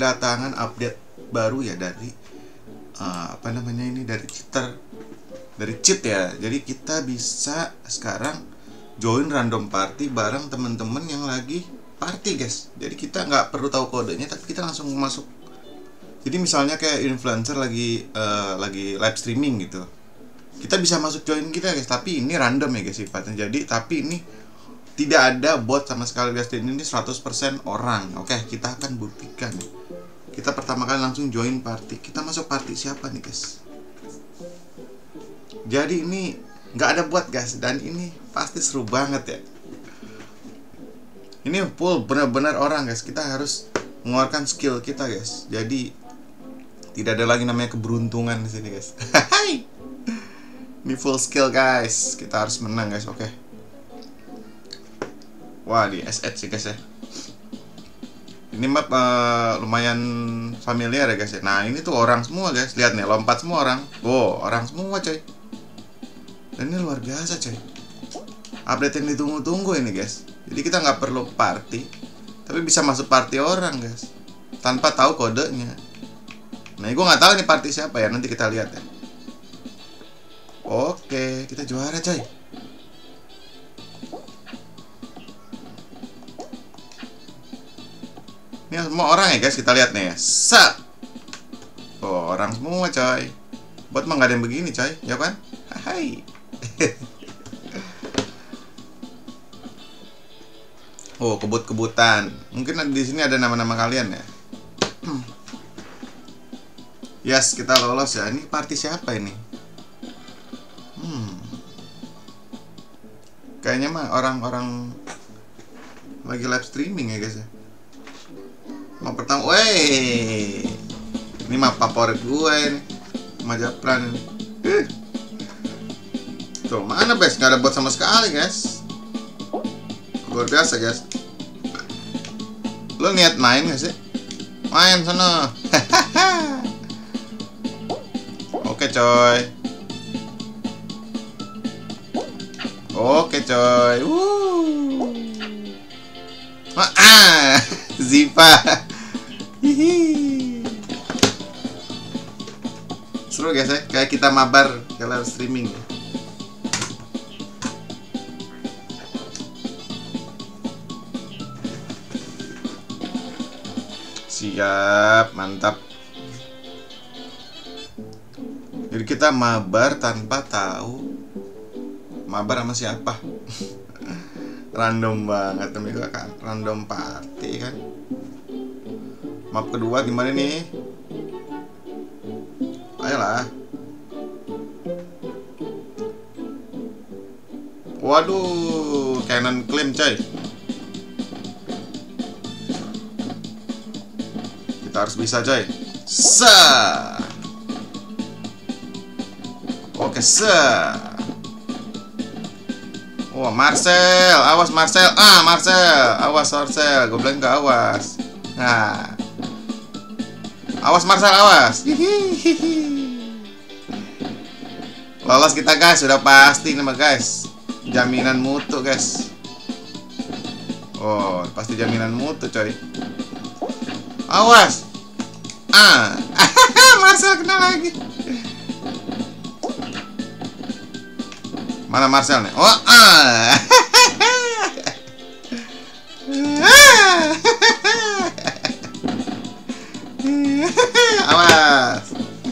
kedatangan update baru ya dari apa namanya ini, dari cheat ya. Jadi kita bisa sekarang join random party bareng temen-temen yang lagi party guys. Jadi kita nggak perlu tahu kodenya, tapi kita langsung masuk. Jadi misalnya kayak influencer lagi live streaming gitu, kita bisa masuk join kita guys. Tapi ini random ya guys sifatnya. Jadi tapi ini tidak ada bot sama sekali guys. Dan ini 100% orang. Oke, kita akan buktikan. Kita pertama kali langsung join party. Kita masuk party siapa nih guys? Jadi ini nggak ada bot guys, dan ini pasti seru banget ya. Ini full benar-benar orang guys. Kita harus mengeluarkan skill kita guys. Jadi tidak ada lagi namanya keberuntungan di sini guys. Ini full skill guys. Kita harus menang guys. Oke. Wah, di S8 sih guys ya. Ini map lumayan familiar ya guys ya. Nah ini tuh orang semua guys. Lihat nih, lompat semua orang. Wow, orang semua coy. Dan ini luar biasa coy. Update yang ditunggu-tunggu ini guys. Jadi kita nggak perlu party, tapi bisa masuk party orang guys, tanpa tahu kodenya. Nah gue nggak tahu nih party siapa ya. Nanti kita lihat ya. Oke, kita juara coy. Ini semua orang ya guys, kita lihat nih ya. Set. Oh, orang semua coy. Buat mah nggak ada yang begini coy, ya kan? Hai. Oh, kebut-kebutan. Mungkin di sini ada nama-nama kalian ya. Yes, kita lolos ya. Ini party siapa ini? Kayaknya mah orang-orang lagi live streaming ya guys ya. Mau pertama, weh, ini mah favorit gue ini, Majapahit ini. Tuh mana guys, nggak ada bot sama sekali guys. Luar biasa guys. Lo niat main gak sih? Main sana. Oke coy. Oke coy. Zipa. Seru guys ya, kayak kita mabar ke live streaming ya. Siap, mantap. Jadi kita mabar tanpa tahu mabar sama siapa. Random banget nih kan, random party kan. Map kedua gimana nih? Ayolah. Waduh, cannon claim coy. Kita harus bisa coy. Oke, wah, Marcel, awas Marcel. Marcel, awas Marcel. Gue bilang gak awas. Nah, awas Marcel, awas. Lolos kita guys, sudah pasti nih guys. Jaminan mutu guys. Oh, pasti jaminan mutu coy. Awas. Marcel kena lagi. Mana Marcel nih? Oh, awas.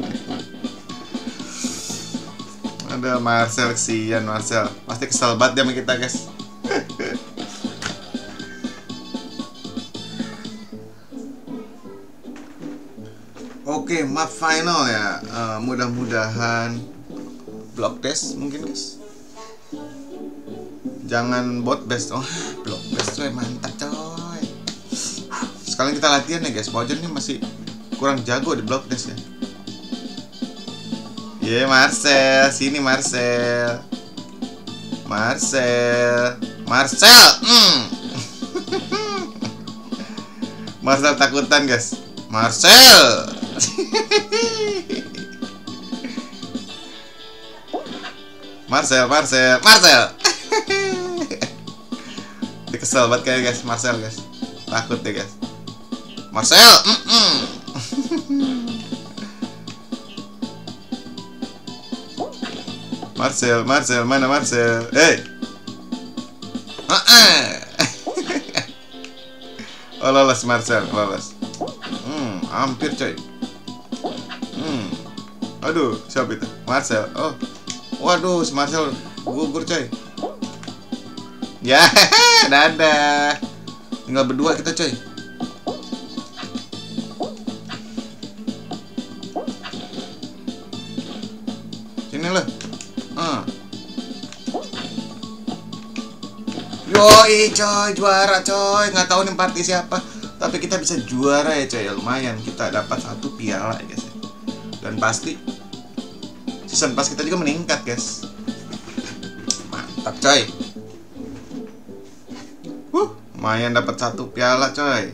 Ada Marcel, kesian Marcel. Pasti kesel banget dia sama kita guys. Oke, map final ya. Mudah-mudahan block test mungkin guys. Jangan bot best. Oh, block best coy, mantap coy. Sekalian kita latihan ya guys. Pojen nih masih kurang jago di block test ya. Marcel, sini Marcel. Marcel. Marcel takutan guys. Marcel. Marcel. Dia kesel banget kayak guys, Marcel guys. Takut deh guys. Marcel. Marcel, mana Marcel? Oh, lolos Marcel, lolos. Hampir coy. Aduh, siapa itu? Marcel. Oh, waduh, si Marcel gugur coy. Ya, dadah. Tinggal berdua kita coy. Sini loh. Yoi coy, juara coy. Nggak tahu nih party siapa, tapi kita bisa juara ya coy. Lumayan, kita dapat 1 piala ya guys. Dan pasti season pass kita juga meningkat guys. Mantap coy. Lumayan dapat 1 piala coy.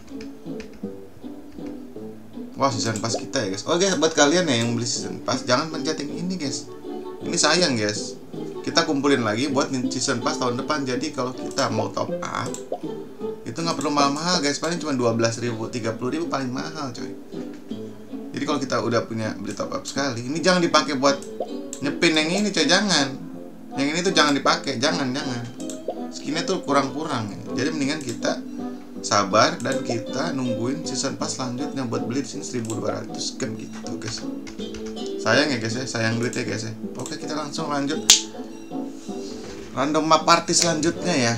Wah, season pass kita ya guys. Oh guys, buat kalian ya yang beli season pass, jangan pencet yang ini guys. Ini sayang guys. Kita kumpulin lagi buat season pass tahun depan. Jadi kalau kita mau top up, itu nggak perlu mahal-mahal guys. Paling cuma 12.000, 30.000 paling mahal coy. Jadi kalau kita udah punya beli top up sekali, ini jangan dipakai buat nyepin yang ini coy, jangan. Yang ini tuh jangan dipakai, jangan. Skinnya tuh kurang-kurang ya. Jadi mendingan kita sabar dan kita nungguin season pass selanjutnya buat beli di sini 1.200 kan gitu guys. Sayang ya guys ya, sayang duit ya guys ya. Oke, kita langsung lanjut random map party selanjutnya ya.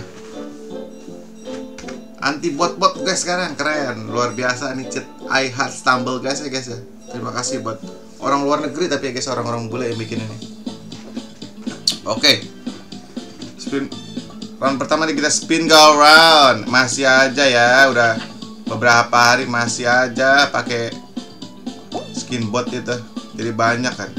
Anti bot guys sekarang, keren, luar biasa nih cheat I Heart Stumble guys ya guys ya. Terima kasih buat orang luar negeri tapi ya guys, orang-orang bule yang bikin ini. Oke, spin round pertama nih, kita spin go round. Masih aja ya, udah beberapa hari masih aja pakai skin bot itu, jadi banyak kan.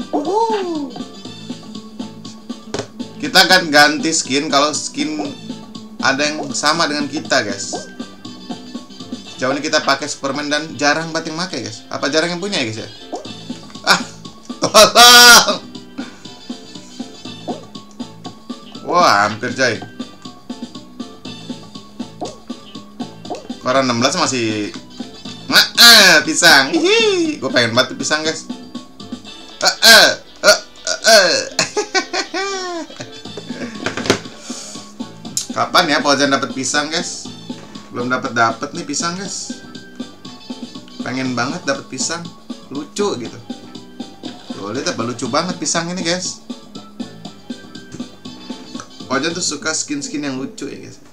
Kita akan ganti skin kalau skin ada yang sama dengan kita guys. Sejauh ini kita pakai Superman dan jarang banget yang pakai guys. Apa jarang yang punya ya guys ya? Tolong. Wah, hampir coy. Koran 16 masih pisang. Gue pengen banget pisang guys. Kapan ya Fauzan dapat pisang guys? Belum dapat nih pisang guys. Pengen banget dapat pisang, lucu gitu. Tuh lihat apa lucu banget pisang ini guys. Fauzan tuh suka skin-skin yang lucu ya guys,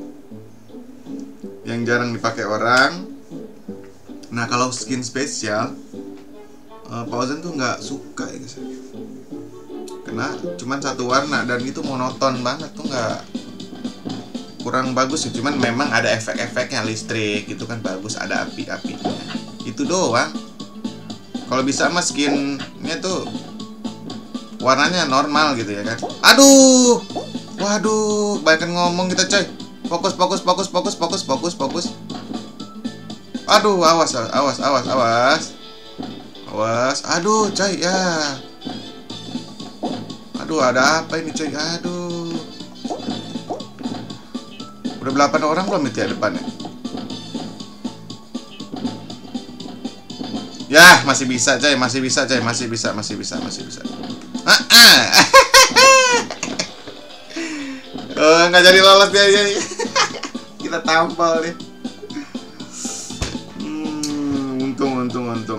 yang jarang dipakai orang. Nah kalau skin spesial, Fauzan tuh nggak suka ya guys. Karena cuman 1 warna dan itu monoton banget tuh, nggak, kurang bagus ya. Cuman memang ada efek-efeknya, listrik gitu kan bagus, ada api-apinya. Itu doang. Kalau bisa mah skinnya tuh warnanya normal gitu ya kan. Aduh, waduh, banyak ngomong kita coy. Fokus. Aduh, awas. Aduh coy ya. Aduh, ada apa ini coy? Aduh. Udah 8 orang belum itu ya depannya? Ya, masih bisa coy, masih bisa. Oh, nggak jadi lolos dia. Kita tampal nih. Untung.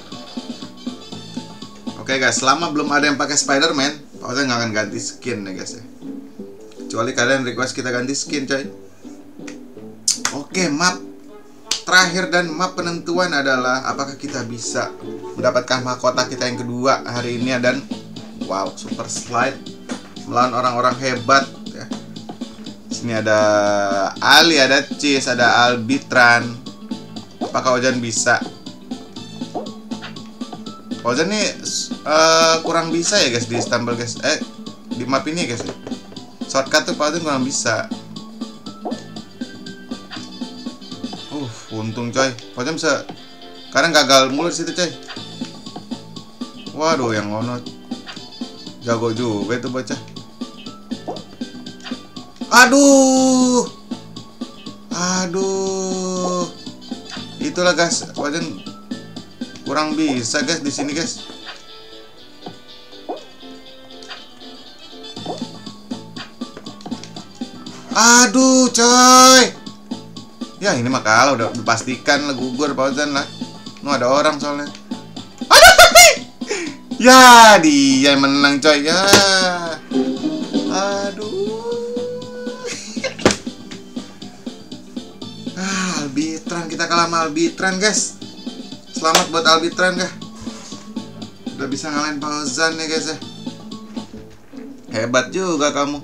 Oke guys, selama belum ada yang pakai Spider-Man, Fauzan nggak akan ganti skin ya guys ya. Kecuali kalian request kita ganti skin coy. Oke, map terakhir dan map penentuan adalah apakah kita bisa mendapatkan mahkota kita yang kedua hari ini. Dan wow, super slide melawan orang-orang hebat ya. Sini ada Ali, ada Cheese, ada Albitran. Apakah Fauzan bisa? Fauzan nih kurang bisa ya guys di Stumble guys. Di map ini guys ya. Shortcut tuh Fauzan kurang bisa. Untung coy, Fauzan bisa. Karena gagal mulu situ coy. Waduh, yang ngono jago juga itu bocah. Aduh. gitulah guys. Fauzan kurang bisa guys di sini guys. Aduh coy. Ya ini mah kalah udah dipastikan lah, gugur Fauzan lah. Ada orang soalnya. Ya dia yang menang coy ya. Aduh. Albitran, kita kalah sama Albitran guys. Selamat buat Albitran kah. Udah bisa ngalahin Fauzan ya guys ya. Hebat juga kamu.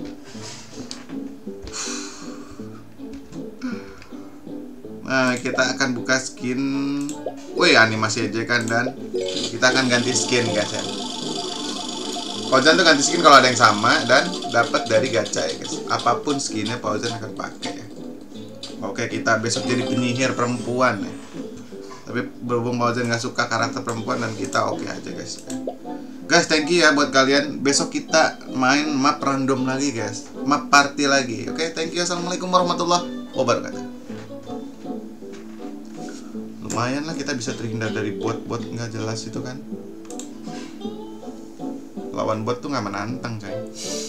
Nah, kita akan buka skin. Wih, animasi aja kan, dan kita akan ganti skin guys ya. Fauzan tuh ganti skin kalau ada yang sama dan dapat dari gacha ya guys. Apapun skinnya Fauzan akan pakai ya. Oke, kita besok jadi penyihir perempuan ya. Tapi berhubung Fauzan nggak suka karakter perempuan dan kita oke aja guys. Guys, thank you ya buat kalian. Besok kita main map random lagi guys. Map party lagi. Oke, thank you. Assalamualaikum warahmatullahi wabarakatuh. Lumayan lah kita bisa terhindar dari bot-bot nggak jelas itu kan. Lawan bot tuh nggak menantang coy.